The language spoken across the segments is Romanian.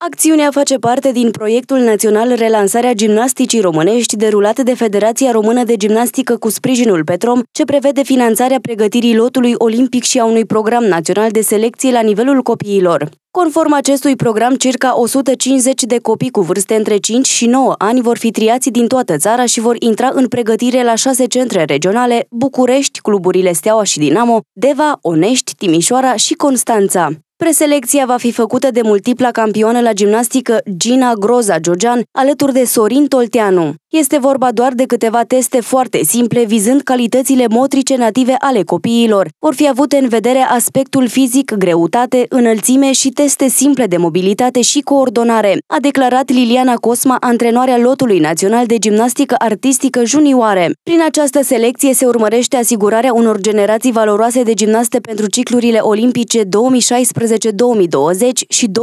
Acțiunea face parte din proiectul național Relansarea gimnasticii românești, derulat de Federația Română de Gimnastică cu sprijinul Petrom, ce prevede finanțarea pregătirii lotului olimpic și a unui program național de selecție la nivelul copiilor. Conform acestui program, circa 150 de copii cu vârste între 5 și 9 ani vor fi triați din toată țara și vor intra în pregătire la 6 centre regionale: București, cluburile Steaua și Dinamo, Deva, Onești, Timișoara și Constanța. Preselecția va fi făcută de multipla campioană la gimnastică Gina Groza Georgian, alături de Sorin Tolteanu. Este vorba doar de câteva teste foarte simple, vizând calitățile motrice native ale copiilor. Vor fi avute în vedere aspectul fizic, greutate, înălțime și teste simple de mobilitate și coordonare, a declarat Liliana Cosma, antrenoarea lotului național de gimnastică artistică junioare. Prin această selecție se urmărește asigurarea unor generații valoroase de gimnaste pentru ciclurile olimpice 2016-2020 și 2020-2024.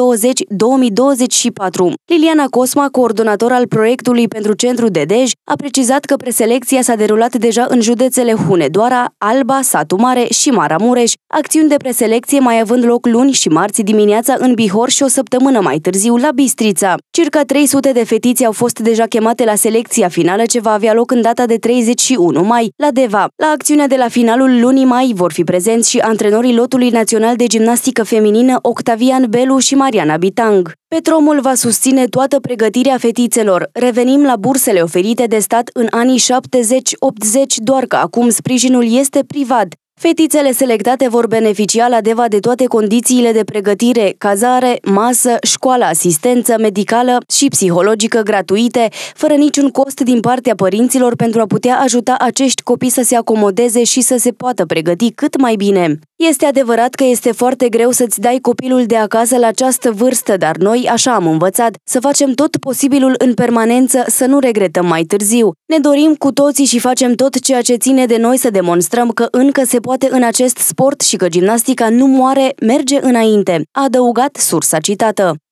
Liliana Cosma, coordonator al proiectului pentru Centru de Dej, a precizat că preselecția s-a derulat deja în județele Hunedoara, Alba, Satu Mare și Maramureș, acțiuni de preselecție mai având loc luni și marți dimineața în Bihor și o săptămână mai târziu la Bistrița. Circa 300 de fetițe au fost deja chemate la selecția finală, ce va avea loc în data de 31 mai la Deva. La acțiunea de la finalul lunii mai vor fi prezenți și antrenorii lotului național de gimnastică feminină Octavian Belu și Mariana Bitang. Petromul va susține toată pregătirea fetițelor. Revenim la bursele oferite de stat în anii 70-80, doar că acum sprijinul este privat. Fetițele selectate vor beneficia la Deva de toate condițiile de pregătire: cazare, masă, școală, asistență medicală și psihologică gratuite, fără niciun cost din partea părinților, pentru a putea ajuta acești copii să se acomodeze și să se poată pregăti cât mai bine. Este adevărat că este foarte greu să-ți dai copilul de acasă la această vârstă, dar noi așa am învățat, să facem tot posibilul în permanență, să nu regretăm mai târziu. Ne dorim cu toții și facem tot ceea ce ține de noi să demonstrăm că încă se poate în acest sport și că gimnastica nu moare, merge înainte, a adăugat sursa citată.